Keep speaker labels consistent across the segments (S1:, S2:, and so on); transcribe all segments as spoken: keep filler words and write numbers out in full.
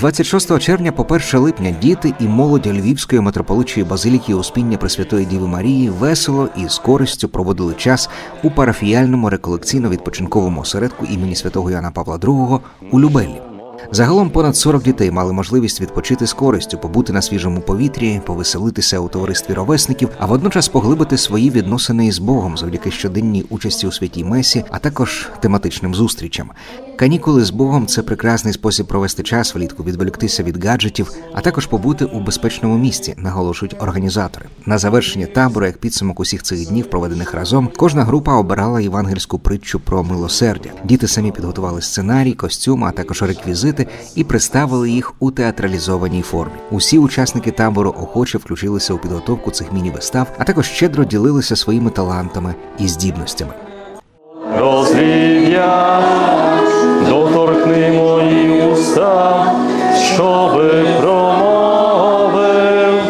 S1: двадцять шостого червня по перше липня діти і молодь Львівської митрополичої базиліки Успіння Пресвятої Діви Марії весело і з користю проводили час у парафіяльному реколекційно-відпочинковому осередку імені святого Йоанна Павла другого у Любеллі. Загалом понад сорок дітей мали можливість відпочити з користю, побути на свіжому повітрі, повеселитися у товаристві ровесників, а водночас поглибити свої відносини із Богом завдяки щоденній участі у святій месі, а також тематичним зустрічам. Канікули з Богом – це прекрасний спосіб провести час влітку, відволіктися від гаджетів, а також побути у безпечному місці, наголошують організатори. На завершення табору, як підсумок усіх цих днів, проведених разом, кожна група обирала євангельську притчу про милосердя. Діти самі підготували сценарій, костюми, а також реквізити і представили їх у театралізованій формі. Усі учасники табору охоче включилися у підготовку цих міні-вистав, а також щедро ділилися своїми талантами і здібностями.
S2: Розрів'я, доторкни мої уста, щоби промовив.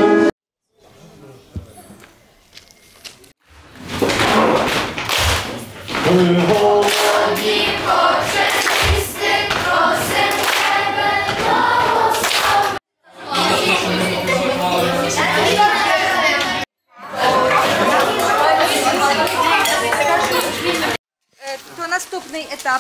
S3: Господи, Боже, чисти, просим тебе, благослови.
S4: То наступний етап.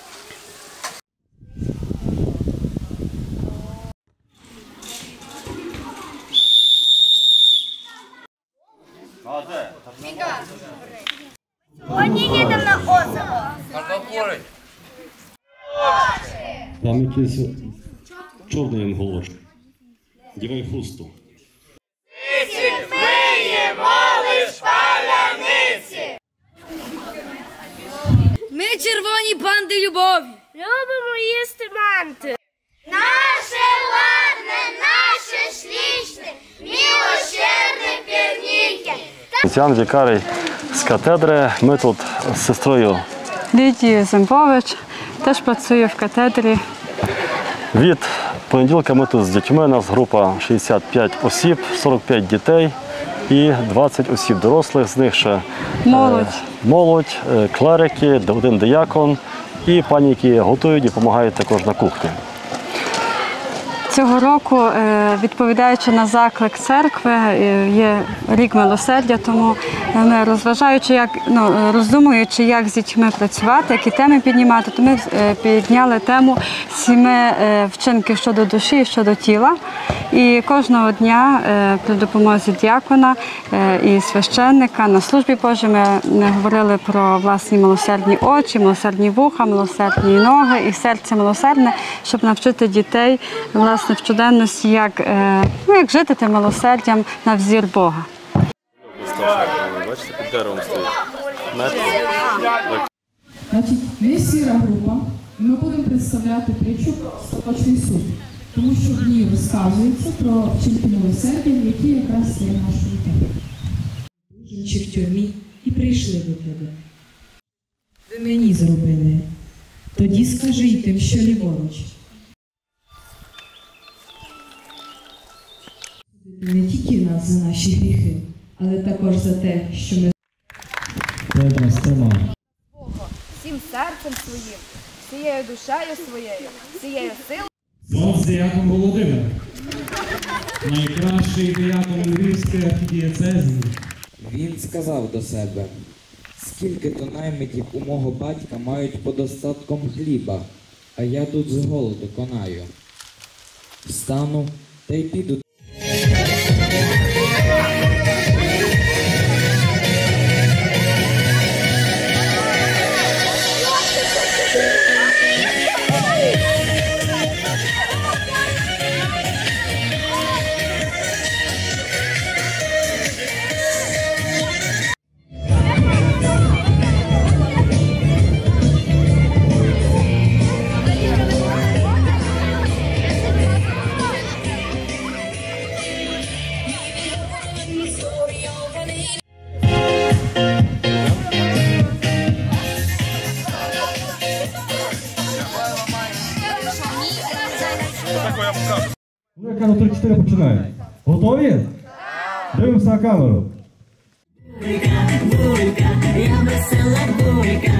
S3: Сьогодні їдемо на озеро.
S5: Там якийсь чорний голос. Дівай хусту.
S3: Ми їмо лиш паляниці.
S6: Ми червоні банди любові.
S3: Любимо їсти манти. Наше ладне, наше шлічне, милосердне пірніки.
S2: Отець Вікарій з катедри. Ми тут з сестрою
S7: Лідією Зембович, теж працюю в катедрі.
S2: Від понеділка ми тут з дітьми, у нас група шістдесят п'ять осіб, сорок п'ять дітей і двадцять осіб дорослих, з них ще
S7: Молодь.
S2: Е, молодь, е, клерики, один диякон і пані, які готують і допомагають також на кухні.
S7: Цього року, відповідаючи на заклик церкви, є рік милосердя, тому ми, розважаючи, як, ну, роздумуючи, як з дітьми працювати, які теми піднімати, то ми підняли тему сіми вчинків щодо душі і щодо тіла. І кожного дня при допомозі діякона і священника на службі Божій ми говорили про власні милосердні очі, милосердні вуха, милосердні ноги і серце милосердне, щоб навчити дітей власне в щоденності, як, ну, як жити тим милосердям на взір Бога.
S2: Бачите, під деревом стоїть.
S8: Значить, ми сіра група, і ми будемо представляти притчу про Остаточний суд, тому що в ній розказується про вчинки милосердя, які якраз є нашою темою.
S9: Чи в тюрмі і прийшли до тебе. Ви мені зробили. Тоді скажи й тим, що ліворуч. Не тільки нас за наші гріхи, але також за те, що ми
S8: Бога
S4: Всім серцем своїм, всією душею своєю, всією силою.
S8: Звав диякон Володимир, найкращий диякон Львівської архідієцезії.
S10: Він сказав до себе: скільки то наймитів у мого батька мають подостатком хліба, а я тут з голоду конаю. Встану та й піду.
S8: Ну, я кажу, три-чотири починаю. Готові? Дивимося на камеру.
S3: Бурька, бурька, я весела бурька.